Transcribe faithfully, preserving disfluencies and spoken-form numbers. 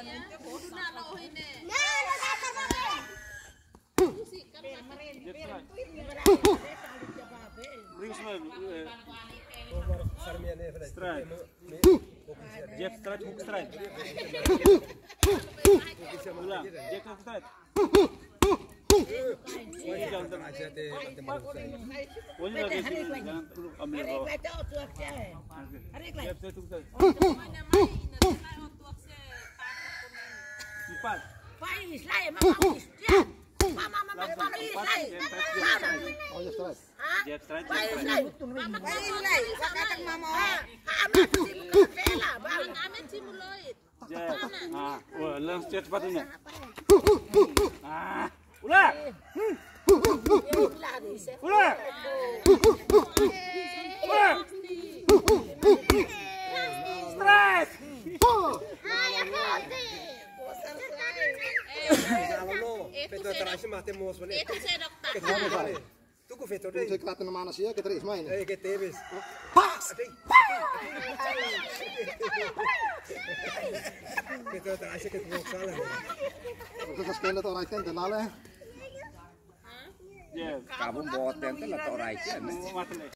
Strike. Jab strike, hook strike. Ulang, jab hook strike. Pokoknya dari sini jangan perlu ambil bawah. Jab strike, hook strike. Empat. Jab strike, jab. Ah, wah, langsung cepatnya. Ah, ulah. Ulah. Ulah. Strike. Itu vetor deh. Saya kelihatan mana sih ya kita terus main. Eh, kita habis. Pas. Kita terasa kita mau salah. Kita sekali atau right hand kenal ya. Jab. Kamu bawa tenten atau right hand?